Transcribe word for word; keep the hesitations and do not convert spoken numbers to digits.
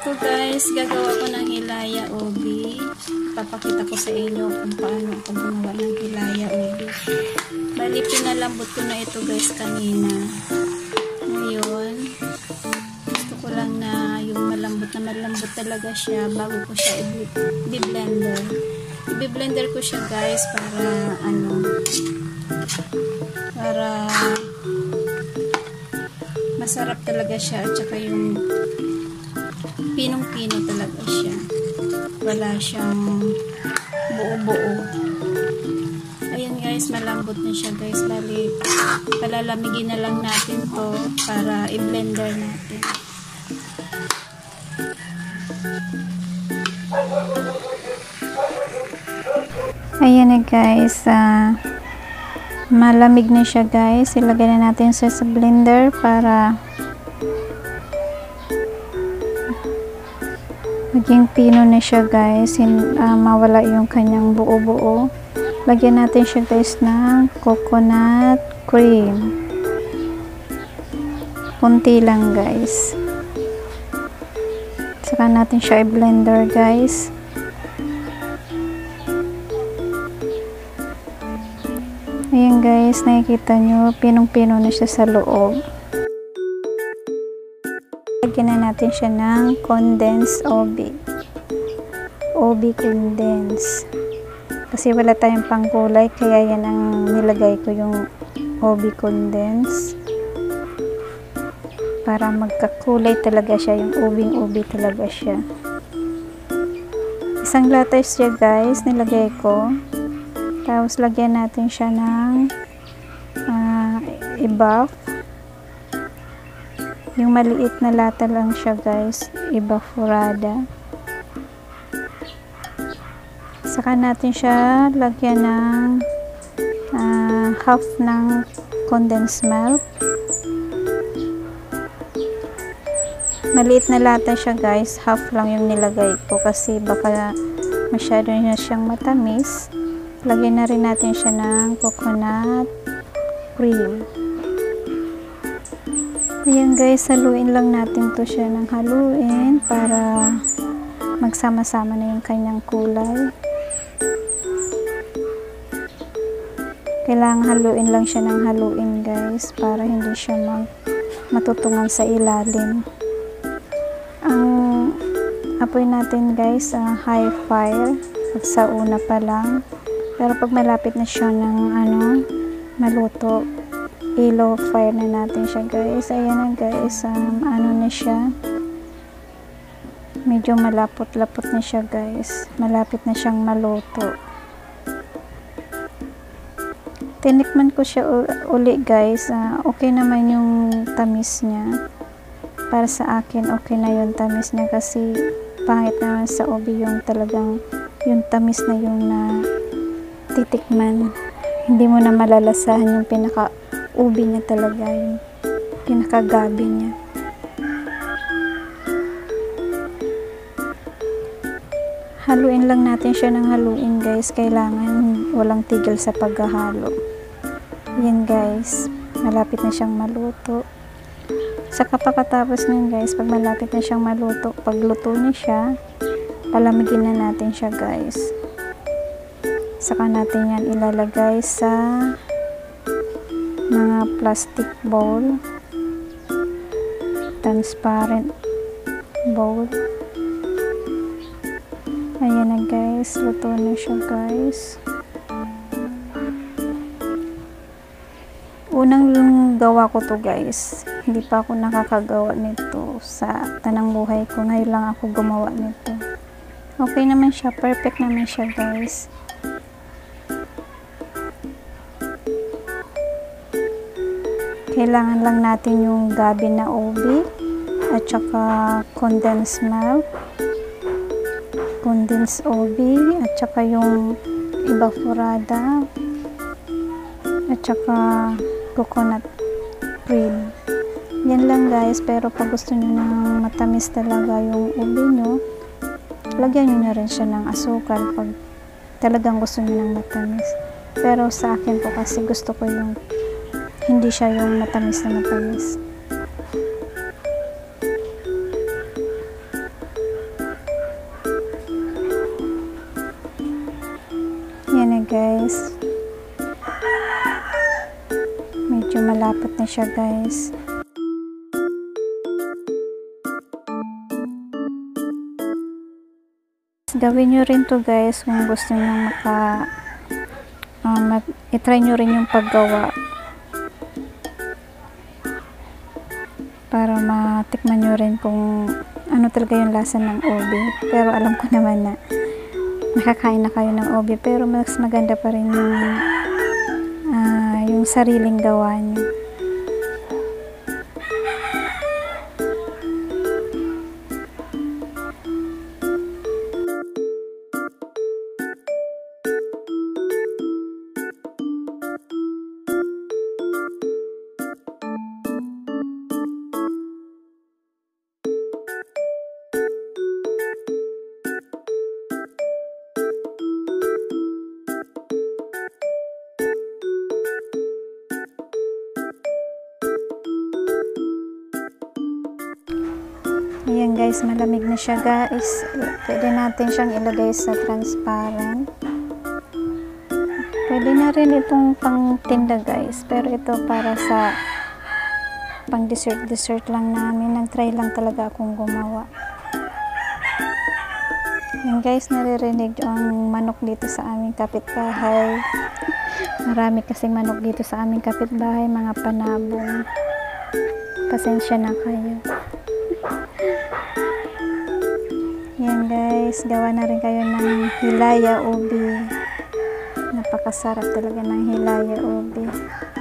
Ito guys, gagawa ko ng hilaya ubi. Papakita ko sa inyo kung paano ako gumawa ng hilaya ubi. Bali, pinalambot ko na ito guys kanina. Ngayon, gusto ko lang na yung malambot na malambot talaga siya bago ko siya i-blender. I-blender ko siya guys para ano, para masarap talaga siya at saka yung pinong-pino talaga siya. Wala siyang buo-buo. Ayan guys, malambot na siya guys. Bali, palalamigin na lang natin to para i-blender natin. Ayan na guys. Uh, malamig na siya guys. Ilagay na natin siya sa blender para maging pino na siya guys. Hin, uh, mawala yung kanyang buo-buo. Lagyan natin siya guys ng coconut cream. Kunti lang guys. Saka natin siya i-blender guys. Ayan guys, nakikita nyo, pinong-pino na siya sa loob. Lagyan na natin siya ng condensed ubi. Ubi condensed. Kasi wala tayong pangkulay, kaya yan ang nilagay ko, yung ubi condensed. Para magkakulay talaga siya, yung ubing-ubi talaga siya. Isang latas siya guys, nilagay ko. Tapos lagyan natin siya ng uh, i-buff. Yung maliit na lata lang siya guys, i-buffurada. Saka natin siya lagyan ng uh, half ng condensed milk. Maliit na lata siya guys, half lang yung nilagay ko kasi baka masyado na siyang matamis. Lagyan na rin natin siya ng coconut cream. Ayan guys, haluin lang natin to siya ng haluin para magsama-sama na yung kanyang kulay. Kailangan haluin lang siya ng haluin guys para hindi siya mag matutungan sa ilalim. Ang apoy natin guys, uh, high fire at sa una pa lang. Pero pag malapit na siya ng ano, maluto, i-low fire na natin siya guys. Ayan na guys, um, ano na siya. Medyo malapot-lapot na siya guys. Malapit na siyang maluto. Tinikman ko siya uli guys. Uh, okay naman yung tamis niya. Para sa akin, okay na yung tamis niya kasi pangit naman sa ubi yung talagang yung tamis na yung na titikman, hindi mo na malalasahan yung pinaka-ubi niya talaga, yung pinaka-gabi niya. Haluin lang natin siya ng haluin guys, kailangan walang tigil sa paghahalo. Yan guys, malapit na siyang maluto. Saka pagkatapos nun guys, pag malapit na siyang maluto, pag luto na siya, palamigin na natin siya guys. Saka natin yan ilalagay sa mga plastic bowl, transparent bowl. Ayan na guys, luto na siya guys. Unang gawa ko to guys, hindi pa ako nakakagawa nito sa tanang buhay ko. Ngayon lang ako gumawa nito. Okay naman siya, perfect naman siya guys. Kailangan lang natin yung gabi na ubi at saka condensed milk, condensed ubi at saka yung ibafurada at saka coconut cream. Yan lang guys, pero pag gusto nyo ng matamis talaga yung ubi nyo, lagyan nyo na rin siya ng asukal pag talagang gusto nyo ng matamis. Pero sa akin po kasi gusto ko yung hindi siya yung matamis na matamis. guys. Medyo malapot na siya guys. Gawin nyo rin to guys kung gusto nyo maka uh, mag, itry nyo rin yung paggawa para matikman nyo rin kung ano talaga yung lasa ng ube. Pero alam ko naman na nakakain na kayo ng ube, pero mas maganda pa rin yung uh, yung sariling gawa nyo. Ayan guys, malamig na siya guys. Pwede natin siyang ilagay sa transparent. Pwede na rin itong pang tinda guys. Pero ito para sa pang dessert dessert lang namin. Nag-try lang talaga akong gumawa. Ayan guys, naririnig ang manok dito sa aming kapitbahay. Marami kasing manok dito sa aming kapitbahay, mga panabong. Pasensya na kayo. Yan guys, gawa na rin kayo ng hilaya ube. Napakasarap talaga ng hilaya ube.